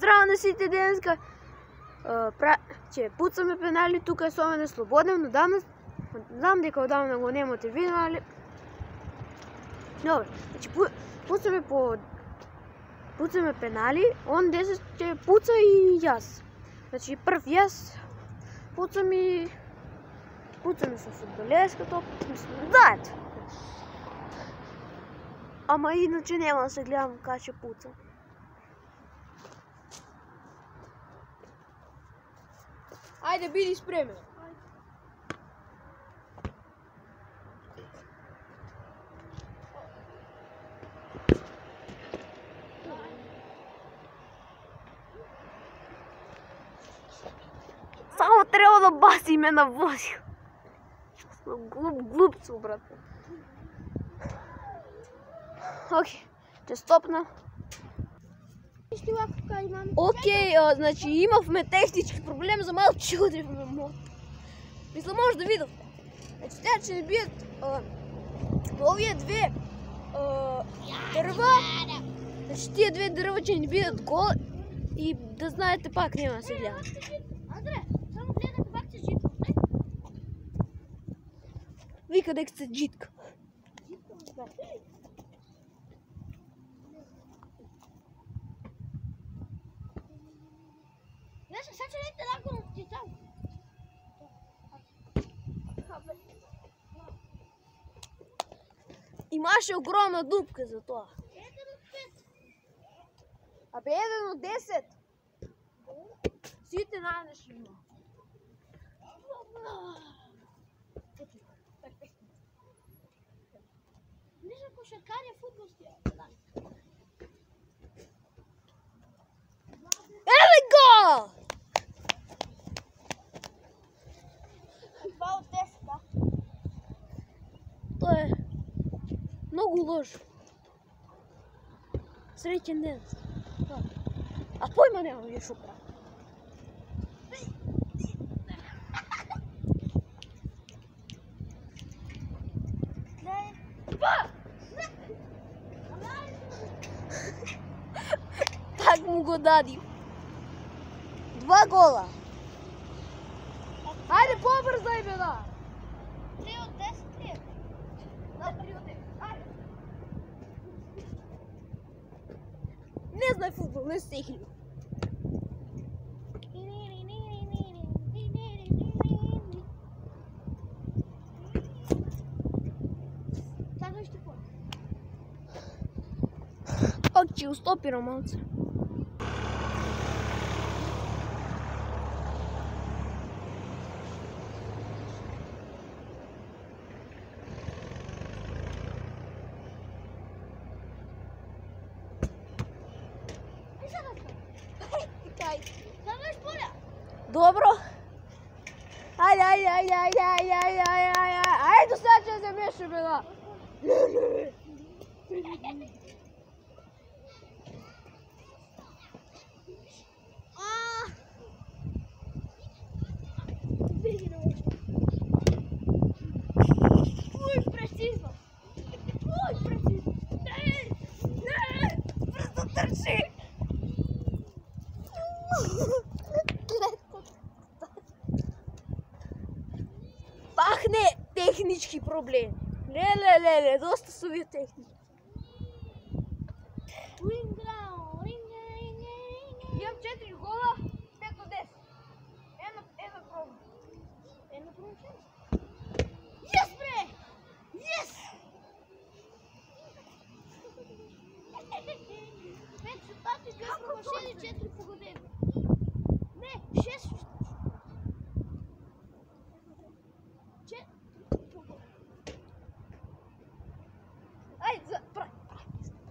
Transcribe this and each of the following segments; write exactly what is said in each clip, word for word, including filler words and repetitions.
Здраво на сите денеска. Че пуцаме пенали, тука е со мене Слободен, но давно, знам дека одавна го немате видено, али... Добре, значи пуцаме по... Пуцаме пенали, он десет ќе пуца и јас. Значи прв јас пуцам и... Пуцаме со фудбалерска топка, мислам, да ето. Ама иначе нема да се гледам кога ќе пуцам. Ајде, биди спремен. Само треба да баси ме на возил. Глуп, глупцо, брате. Окей, ќе стопна. Окей, okay, значи имавме технички проблем, за малко че удрихме мото. Мисля, може да видите. Значи тя че не бият овие две а, дърва, значи тия две дърва че не бият гол и да знаете пак няма да се гледа. Андре, само гледах пак се житка. Вика дека се житка. Сега че не те лако ти там. Имаше огромна дупка за това. Еден от пет. Абе, еден от десет. Сите найдеш има. Вижда кошаркария футболския. Еве го! Два от десет, да. Той е много лошо. Среќен ден. А појма нема ми шо прави. Так му го дади. Два гола. Ајде побрзај бе, да. Три от десет ли? Да, три от десет. Ајде. Не знае футбол, не се игри. Сега ще по. Пак ќе устопира малце. Добро. Ајде, ајде, ајде, ајде, ајде, ајде, ајде, ајде, ајде, до сега ќе се меше, бе, да. Уj, прецизно. Уj, прецизно. Не, Не, просто трчи. Пахне технички проблеми. Леле, леле, доста са ви технички. Имам четири гола, пет до десет. Една, една пробна. Една пробна. Yes, бре! Yes! Пет шутати, две промашени, четири погодени. Не, шест шутати. Ајде, за, прави, прави.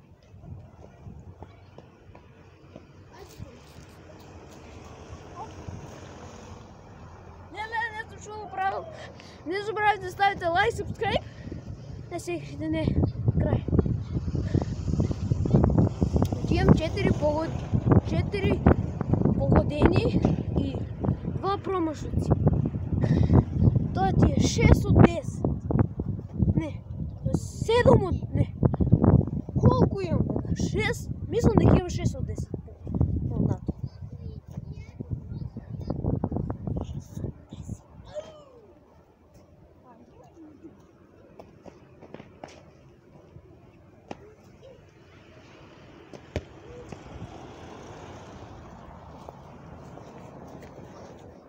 Не, не, не съм чувал правил. Не забравяйте да ставите лайк, subscribe. Не се игрите, не. Край. Имам четири погодени и два промашуци. Тоа ти е шест от десет. Не, седем от... Не. Колко имам? шест? Мислам дека имам шест от десет. Понато.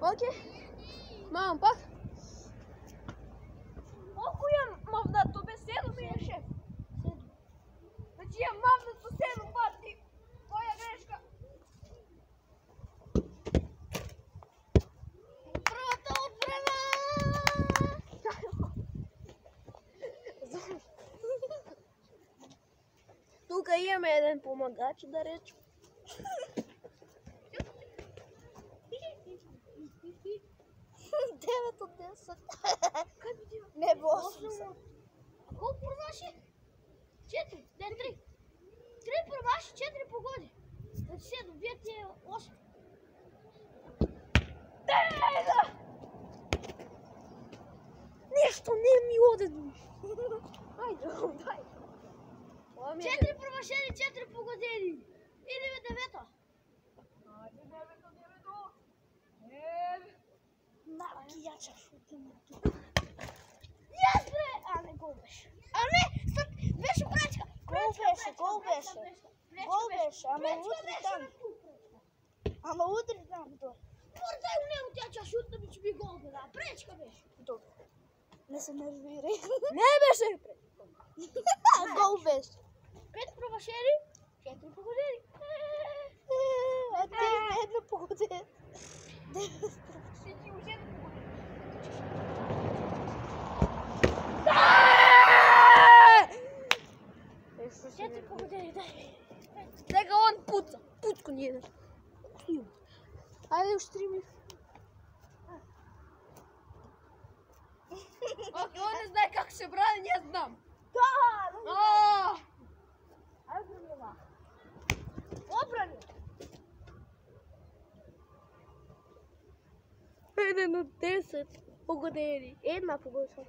Окей. Мам, пак. Колко имам мавнато беседо ми е шеф? Значи имам мавнато седмо пати. Моя грешка. Първата отбрана! Тук имаме един помагач, да речем. девет от десет. Не, осем. Колко пробваше? четири. Не, три. три пробваше, четири погоди. Значи седем, вие ти е осем. Деда! Нещо не ми оде. Айде, дай. четири пробвашени, четири погодени. Идеме девета. Айде, девето, девето. Девето. Малки яча шутим тук. Яс, бе! А, не гол беше. А, не! Съд, беше пречка. Гол беше, гол беше. Гол беше, ама утре там. Ама утре там, добре. Портай у него тя ча шутна ми, че би гол бе, да. Пречка беше. Добре. Не се нервирай. Не беше Гол беше. Пет пробвашени, четири погодени. А ти една погода. Всеки уже Четири погодени, дай. Сега он пуца. Пуцко ни едеш. Айде още три минути. Окей, он не знае как се брани, не знам. Да! Ааа! Айде това. Обрани. Един от десет погодени. Една погода.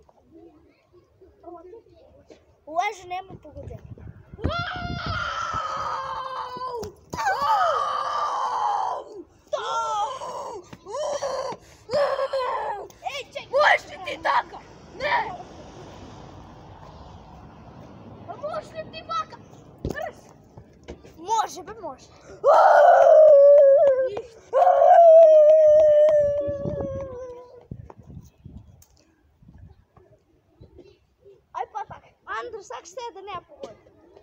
Лаже няма погода. Ей, чекай! Можеш ли ти така? Не! А можеш ли ти вака? Може, бе, може. Ай, патак. Андрес, как ще е да няма погода?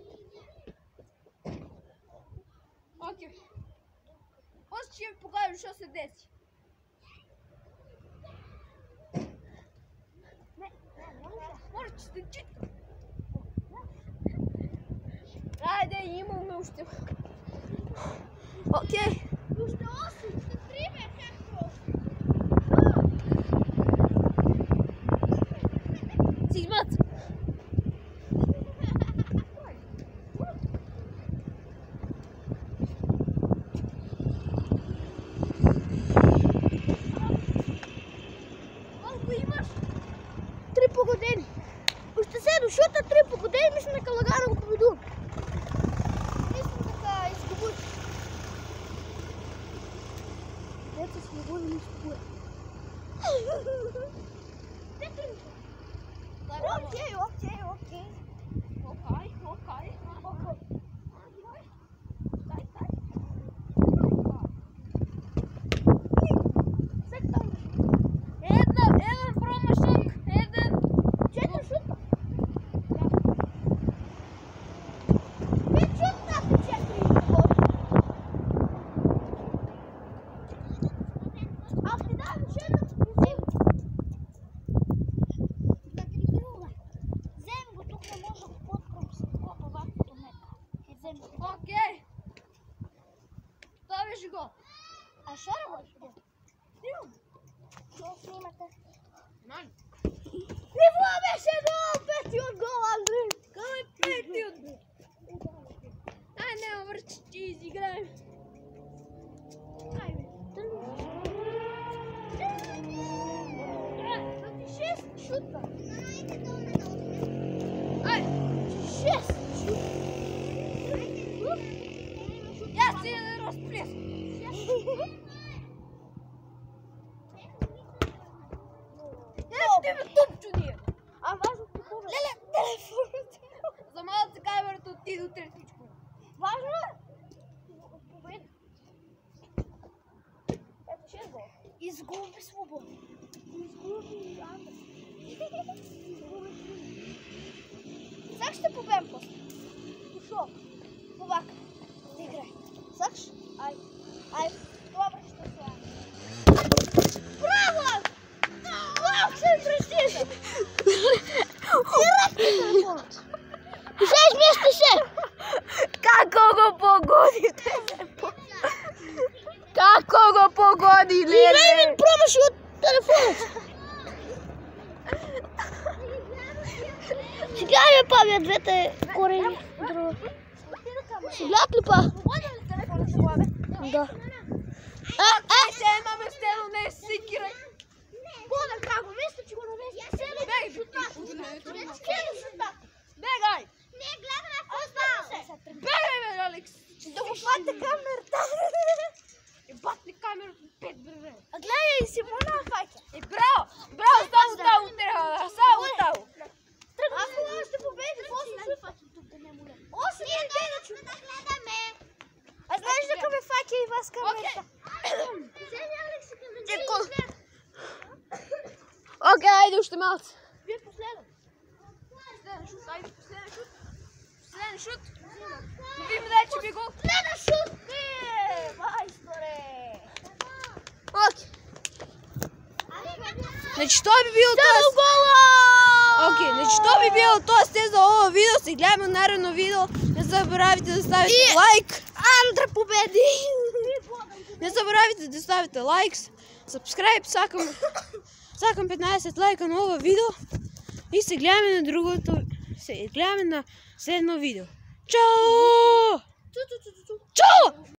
Окей. После ще ви покажа що се деси. Може, че сте читка. Айде, имаме още. Окей. Още осем, ще три бе, как просто. Си измат. Колко имаш? Три погодени. Още седо, защото три погодени мисля на Калагаров победу. Мисля така изгубих. Дето сме голи изгубих. Окей, окей, окей. Окей, окей. Дай, дай. Една, един промашък, един. Четири шутка. Пет шутка, четири погоди. Аз ти дам шедна, взем. Да тренирува. Взем го, тук не може да подкръм се копа вакото мека. Взем го. Окей. Ставиш го. А шо работиш? Снимам. Що снимате? Нали? Ниво беше гол, пети от гол, Андрей. Кой пети от... Ай, няма върчи, че изиграем. Ай, бе. А ти шест шутка. Ай, Шест шутка. я си да разплескам. Е, ти ме тупчо ние. А важно какво бе? Леле, телефонът. За малко се камерата от ти до третичко. Важно е. Победа. Ето шест гол. Изгуби свобода. Изгуби Андър. Сега ще победим после. Защо? Повака. Да играй. Сакаш? Ай. Ай. Добре, ще се. Браво! Браво, се престижа! Директно телефонът. Взеш вместе се! Како го погодите? Како го погоди, И леле? Рейвин пробваше от телефона. Сега ми павя двете корени. Ще гледат ли па? Свободен ли телефонът ще главе? Да. А, а, ще имаме стено, не сикирай. Бодър, как го мисля, че го навеси? Бегай, бегай. Не, гледай на футбол. Бегай, бе, Алекс. Да го хвата камерата. И батни камерата пет бреме. А гледай, Симона фаќа. И браво, браво, само там отреха, само там. Аз това ще победи, после ще фаќа тук да не моля. Осем не гледа, че да гледаме. А знаеш дека ме фаќа и вас камерата? Вземи Алекси камерата. Окей, айде още малце. Вие последен. Последен шут, айде последен шут. Последен шут. Да видим дай, че би гол. Следен шут. Е, майсторе. Окей. Значи това би било това. Окей, значи това би било това сте за ovo видео. Се гледаме наредно видео. Не забравяйте да ставите лайк. Андре победи. Не забравяйте да ставите лайк. Subscribe, сакам, сакам петнайсет лайка на ovo видео. И се гледаме на другото. Се гледаме на следно видео. Чао! Чу, чу, чу, чу. Чао!